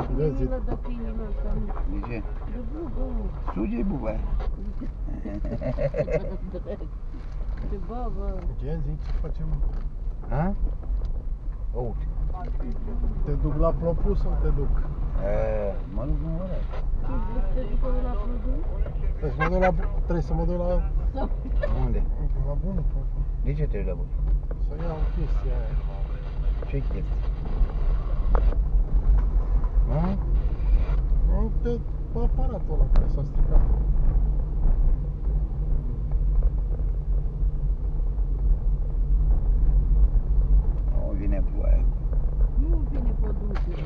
Câinilă de câinilă ăsta. De ce? De bubă, mă. Suge-i buba aia. De babă. Ce zici, ce facem? Ha? Uite. Te duc la propus sau te duc? Mă duc în ora. Tu vrei să te ducă de la produs? Trebuie să mă duc la... Unde? La bunicul. De ce trebuie la bun? Să iau chestia aia. Ce chestie? Ha? Uite aparatul ăla care s-a stricat. O, vine ploaia. Nu vine produsul.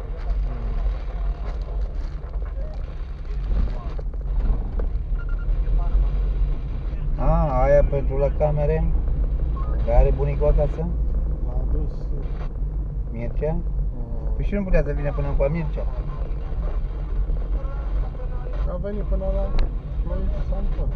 Aia pentru la camere? Care are bunicul acasă? L-a adus... Mircea? Păi și nu putea să vină până cu Mircea? A venit până la noi s-a întors.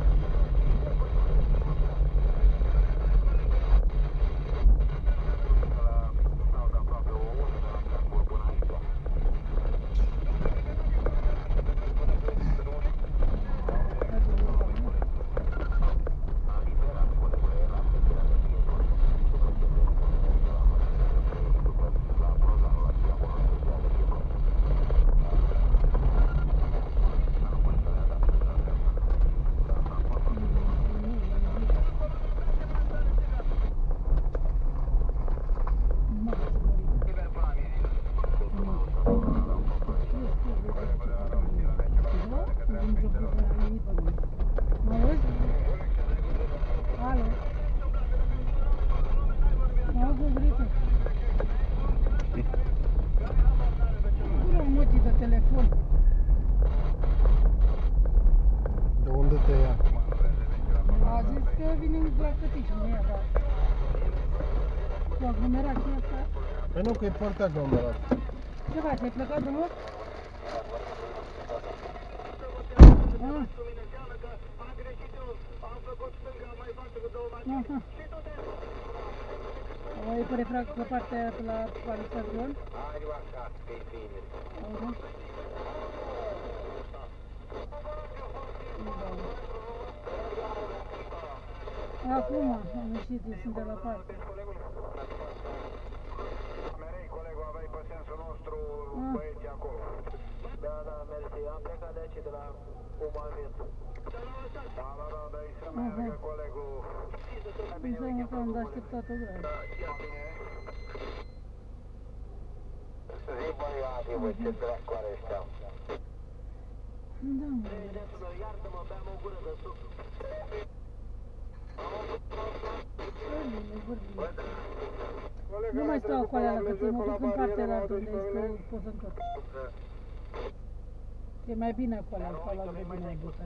De unde te ia? A zis că vine la Cătici, nu ia, dar... Cu aglomerația asta... Păi nu, că e foarte aglomerat. Ce faci, ai plecat drumul? Aha. E pe refrac pe partea aia, pe la Alexandron? Acum am ieșit, eu sunt de la parte. Colegul, aveai pe sensul nostru băieții acolo. Da, mersi. Am plecat de aici, de la Umanit. Da, dar aici să meargă colegul. Înseamnă că am de așteptat o grabă. Zi, băiatii, voi ce dracoare ăștia. Da, mă. Iartă-mă, beam o gură de suc. Nu mai stau cu alea, că te mă duc în partea la unde este pot să întorc. E mai bine cu alea, stau la grădină mai bine.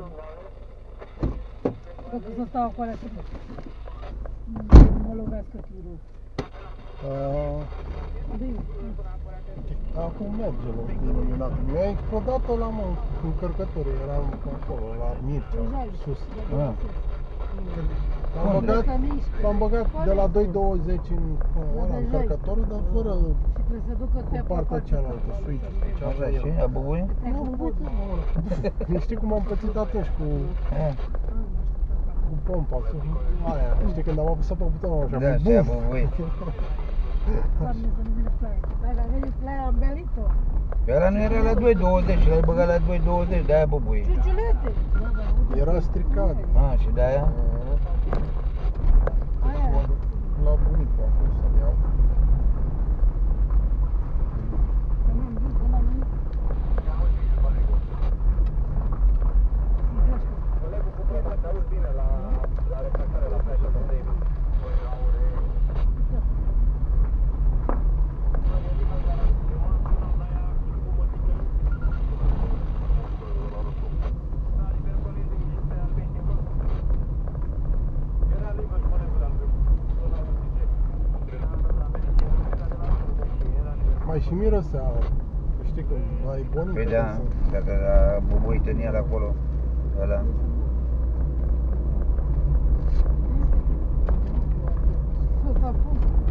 Dacă să stau cu alea să mă lovească tirul. Acum merge la iluminat. Mi-a explodat ăla, mă, încărcătorul. Eram acolo, la Mircea, sus. L-am băgat de la 2.20 în ăla, încărcătorul, dar fără cu partea cealaltă, switch-ul. Așa și? A băbuie? Știi cum am pățit atunci cu pompa, aia, știi când am apăsat pe butonul așa, Da, și a băbuie. Doamne, să nu vină ploaia. Dacă a venit ploaia, am belit-o. Pe ăla nu era la 2.20 și l-ai băgat la 2.20, de-aia băbuie. Ciuciulete! Era stricat. Și de-aia? Aia. La bunicul acum să-l iau. Colegul cu plata, te auzi bine la refractare la plajă de David. Mai și mirosea, știi cum, ai bunică. Păi da, dacă a băbuit în el acolo, ăla. Să stau pun.